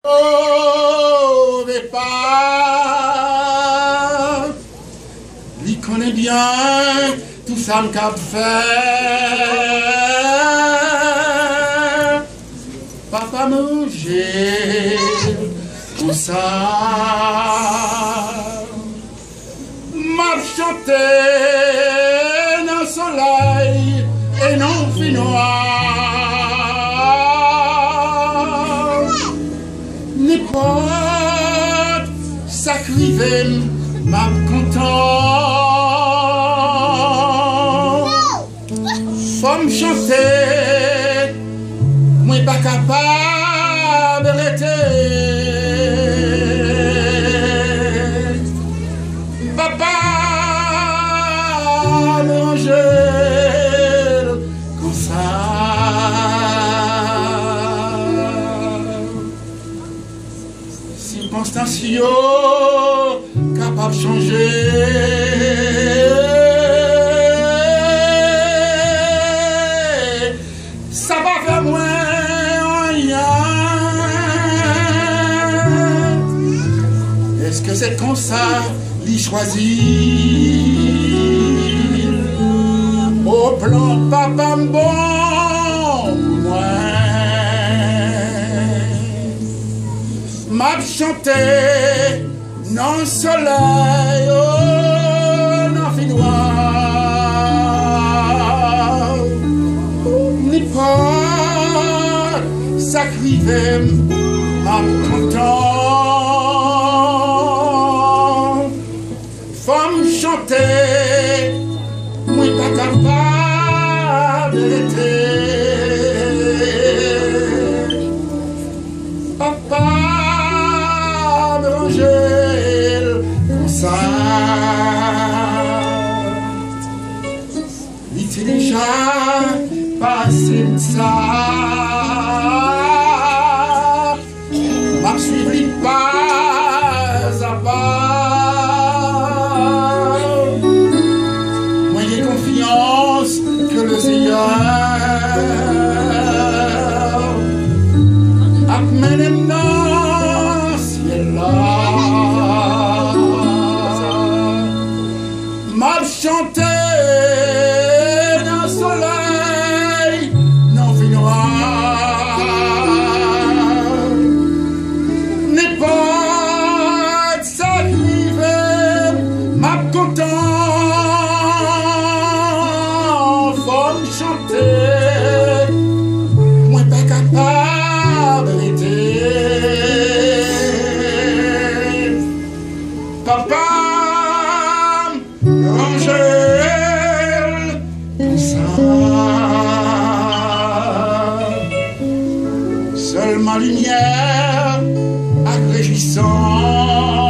Oh, mais pas, lui connaît bien tout ça me cap faire. Papa manger tout ça, m'a chanté dans le soleil et non fin noir. N'importe ça crive m'a content. Faut me chanter, moi pas capable d'arrêter. Papa manger comme ça. Circonstances capable de changer. Ça va faire moins rien. Est-ce que c'est comme ça l'y choisit? Au plan papa bon moi m'a chanté non soleil oh non fin noir ni pas ça crive m'a content. Faut me chanter moi pas capable d'être. Papa me ranger comme ça. Il était déjà passé de ça. M'a suivi pas à pas. Moi j'ai confiance que le Seigneur amène dans le ciel là. M'a chanté dans le soleil non fin noir. N'est pas ça crive m'a content. Faut me chanter moi pas capable d'arrêter. Papa Angèle comme ça. Seule ma lumière agrégissante